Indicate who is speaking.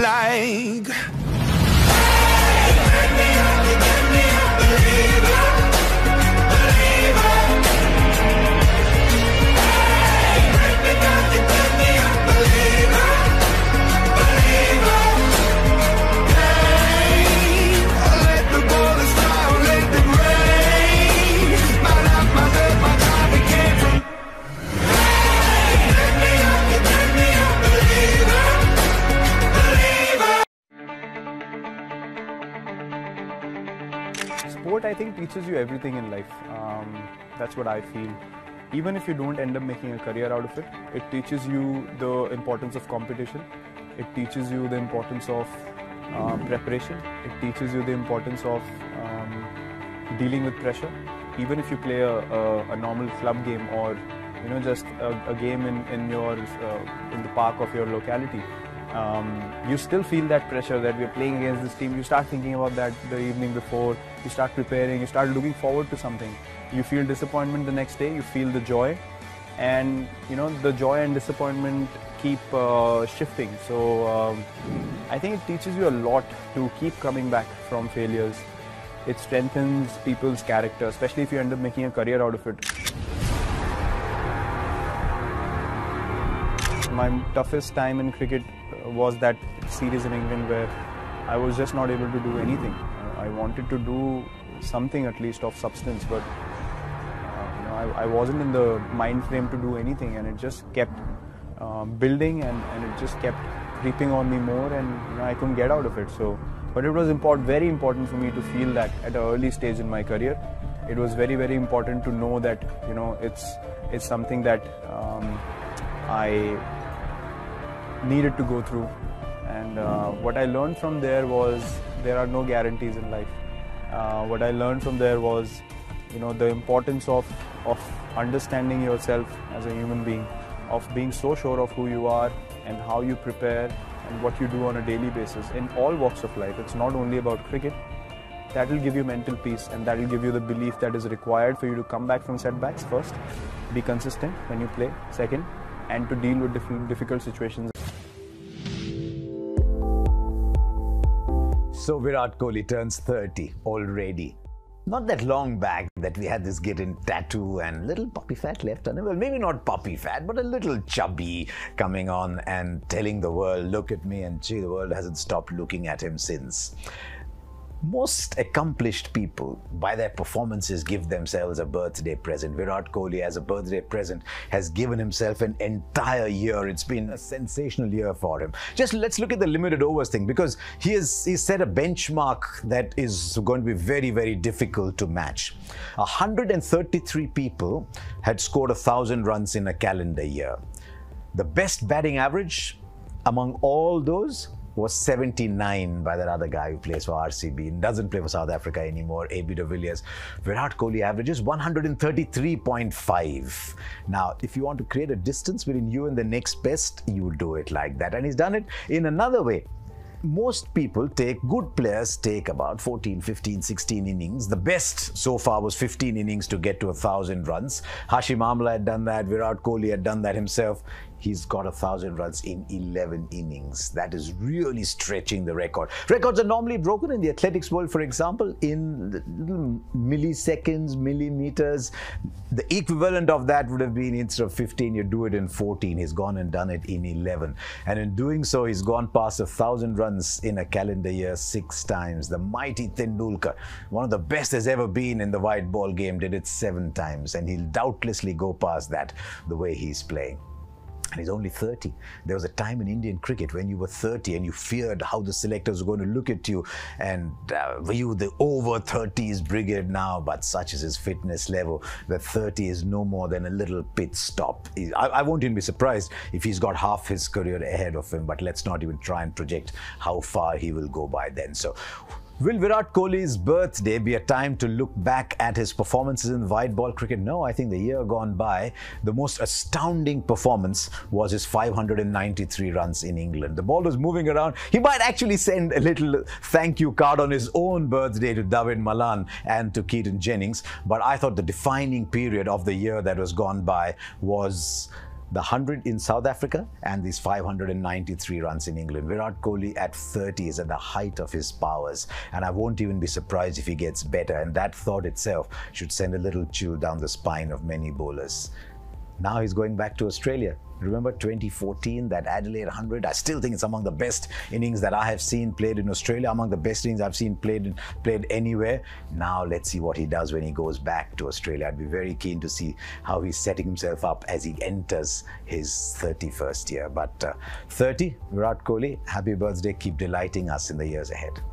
Speaker 1: like.
Speaker 2: Sport, I think, teaches you everything in life. That's what I feel. Even if you don't end up making a career out of it, it teaches you the importance of competition. It teaches you the importance of preparation. It teaches you the importance of dealing with pressure. Even if you play a normal club game or just a game in the park of your locality, you still feel that pressure that we're playing against this team. You start thinking about that the evening before, you start preparing, you start looking forward to something. You feel disappointment the next day, you feel the joy, and the joy and disappointment keep shifting. So I think it teaches you a lot to keep coming back from failures. It strengthens people's character, especially if you end up making a career out of it. My toughest time in cricket was that series in England where I was just not able to do anything. I wanted to do something at least of substance, but I wasn't in the mind frame to do anything, and it just kept building and it just kept creeping on me more, and I couldn't get out of it. So, but it was very important for me to feel that at an early stage in my career. It was very, very important to know that it's something that I needed to go through. And what I learned from there was there are no guarantees in life. What I learned from there was the importance of understanding yourself as a human being, of being so sure of who you are and how you prepare and what you do on a daily basis in all walks of life. It's not only about cricket. That will give you mental peace, and that will give you the belief that is required for you to come back from setbacks. First, be consistent when you play. Second, and to deal with difficult situations.
Speaker 3: So Virat Kohli turns 30 already. Not that long back that we had this Gideon tattoo and little puppy fat left on him. Well, maybe not puppy fat, but a little chubby coming on and telling the world, look at me, and gee, the world hasn't stopped looking at him since. Most accomplished people, by their performances, give themselves a birthday present. Virat Kohli, as a birthday present, has given himself an entire year. It's been a sensational year for him. Just let's look at the limited overs thing, because he's set a benchmark that is going to be very, very difficult to match. 133 people had scored 1,000 runs in a calendar year. The best batting average among all those was 79 by that other guy who plays for RCB and doesn't play for South Africa anymore, AB de Villiers. Virat Kohli averages 133.5. Now, if you want to create a distance between you and the next best, you do it like that. And he's done it in another way. Most people good players take about 14, 15, 16 innings. The best so far was 15 innings to get to 1,000 runs. Hashim Amla had done that. Virat Kohli had done that himself. He's got 1,000 runs in 11 innings. That is really stretching the record. Records are normally broken in the athletics world, for example, in milliseconds, millimeters. The equivalent of that would have been, instead of 15, you do it in 14. He's gone and done it in 11. And in doing so, he's gone past 1,000 runs in a calendar year 6 times. The mighty Tendulkar, one of the best there's ever been in the white ball game, did it 7 times. And he'll doubtlessly go past that the way he's playing. And he's only 30. There was a time in Indian cricket when you were 30 and you feared how the selectors were going to look at you, and were you the over 30s brigade now? But such is his fitness level that 30 is no more than a little pit stop. I won't even be surprised if he's got half his career ahead of him, but let's not even try and project how far he will go by then. So, will Virat Kohli's birthday be a time to look back at his performances in white ball cricket? No, I think the year gone by, the most astounding performance was his 593 runs in England. The ball was moving around. He might actually send a little thank you card on his own birthday to David Malan and to Keaton Jennings. But I thought the defining period of the year that was gone by was The 100 in South Africa and these 593 runs in England. Virat Kohli at 30 is at the height of his powers, and I won't even be surprised if he gets better, and that thought itself should send a little chill down the spine of many bowlers. Now he's going back to Australia. Remember 2014, that Adelaide 100? I still think it's among the best innings that I have seen played in Australia, among the best innings I've seen played anywhere. Now let's see what he does when he goes back to Australia. I'd be very keen to see how he's setting himself up as he enters his 31st year. But 30, Virat Kohli, happy birthday. Keep delighting us in the years ahead.